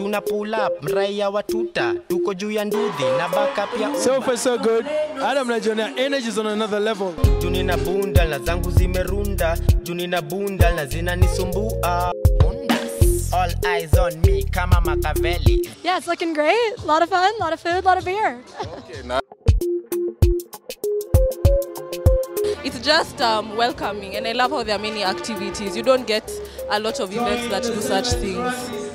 Tuna pull up, mraia watuta, tuko juu ya nduthi na backup ya So far so good. Adam na Jonah, energy is on another level. Junina bunda na zangu zimerunda, Junina bunda na zinanisumbua. All eyes on me, kama Machiavelli. Yeah, it's looking great. A lot of fun, a lot of food, a lot of beer. Okay, nice. It's just welcoming, and I love how there are many activities. You don't get a lot of events that do such things.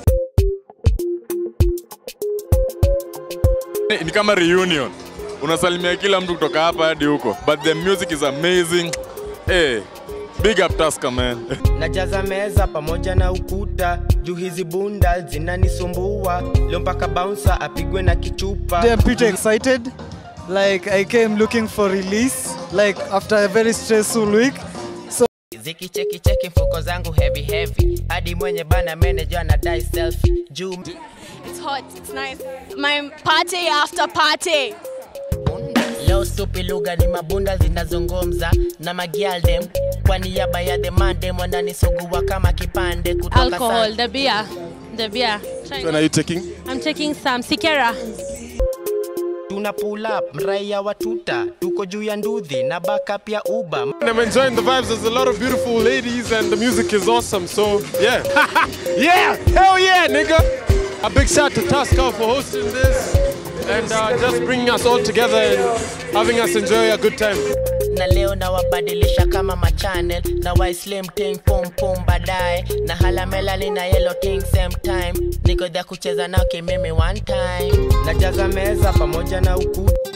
Ni kama reunion. Unasalimia kila mtu kutoka hapa hadi huko. But the music is amazing. Hey, big up Tusker, man. Najaza meza pamoja na ukuta, juu hizi bunda zinanisumbua. Leo mpaka bouncer apigwe na kichupa. I'm pretty excited. Like I came looking for release, like after a very stressful week. So Ziki cheki mfuko zangu heavy. Hadi mwenye bana manager anadai selfie. Juu It's hot, it's nice. My party after party. leo stupi lugha ni mabunda zinazungumza na magialdem kwa niaba ya demande wananisugua kama kipande kutoka alcohol, the beer. So are you taking? I'm taking some Sikera. Tuna pull up, mraia watuta, tuko juu ya nduthi na backup ya Uber. I'm enjoying the vibes. There's a lot of beautiful ladies and the music is awesome. So yeah, yeah, hell yeah, nigga. A big shout to Tusker for hosting this and just bringing us all together and having us enjoy a good time. Na leo na wabadilisha kama machannel na wa slim ting pum baadaye na hala melali na yellow ting same time. Niko there kucheza nao kimimi one time. Najaza meza pamoja na ukuta.